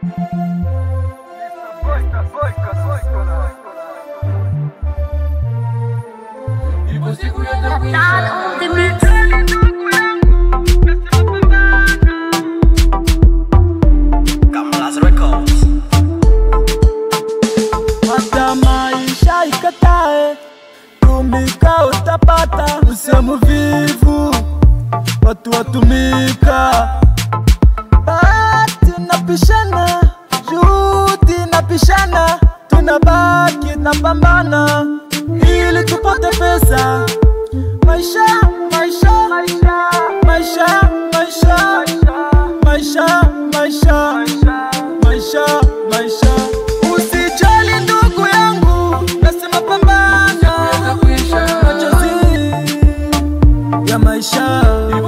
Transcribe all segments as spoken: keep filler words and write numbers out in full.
Hata maisha ikatae, tumika utapata. Usemu vivu, watu watumika. Bahati napishana, juhudi napishana. Tunabaki tunapambana ili tupate pesa. Maisha, maisha, maisha, maisha, maisha, maisha, maisha, maisha, maisha. Usijali ndugu yangu, nasema pambana. Machozi ya maisha,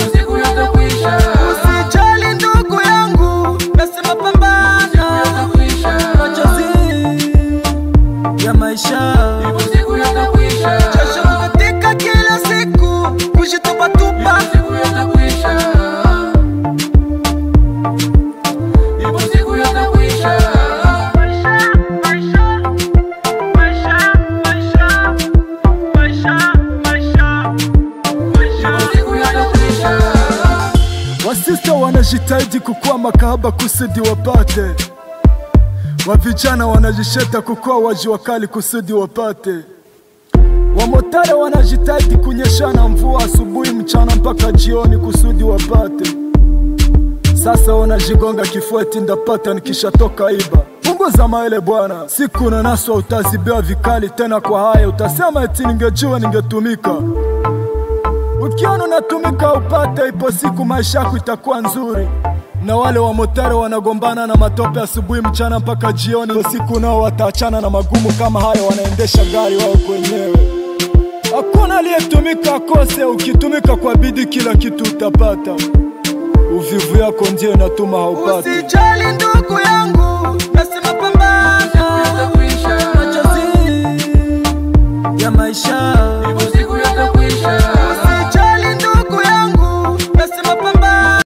usijali ndugu yangu, nasema pambana. Machozi ya maisha, jasho kukatika kila siku, kujitupa tupa. Wasista wanajitahidi kukua makahaba kusudi wapate. Wavijana wanajisheta kukua wajua kali kusudi wapate. Wamotare wanajitahidi kunyeshana mvua asubuhi mchana mpaka jioni kusudi wapate. Sasa wanajigonga kifua eti ndapata nikishatoka iba. Punguza maele bwana, siku na naswa utazibia vikali tena kwa haya. Utasema eti ningejua ningetumika. Ukiona unatumika upate, ipo siku maisha yako itakuwa nzuri. Na wale wa motare wanagombana na matope asubuhi mchana mpaka jioni, ipo siku nao wataachana na magumu kama hayo, wanaendesha gari wao kwenyewe. Hakuna aliyetumika akose, ukitumika kwa bidii kila kitu utapata. Uvivu yako ndiyo inatuma haupati. Usijali ndugu yangu, nasema pambana. Machozi ya maisha,